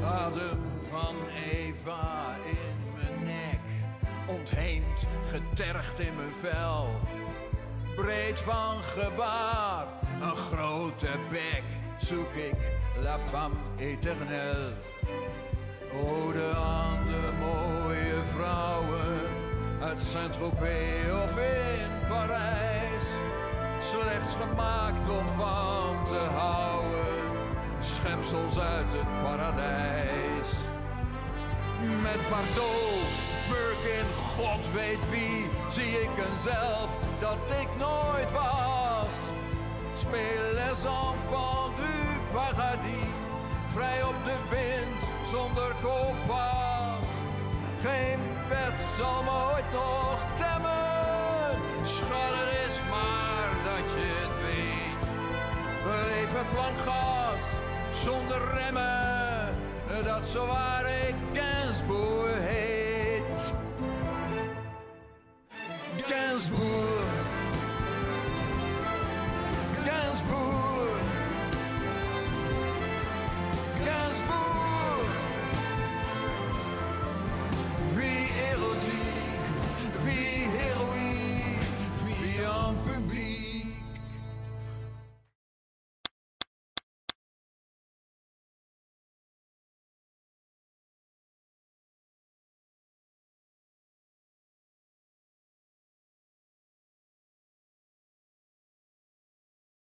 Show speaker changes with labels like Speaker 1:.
Speaker 1: Adem van Eva in mijn nek, ontheemd, getergd in mijn vel. Breed van gebaar, een grote bek, zoek ik la femme éternelle. Ode aan de mooie vrouwen uit Saint-Tropez of in Parijs. Slechts gemaakt om van te houden, schepsels uit het paradijs. Met Bardot, Birkin, God weet wie, zie ik een zelf dat ik nooit was. Speel les enfants du paradis, vrij op de wind, zonder kompas. Geen wet zal me ooit nog temmen, schat, het is maar dat je het weet. We leven plankgas, zonder remmen, dat zowaar ik Gainsbourg heet.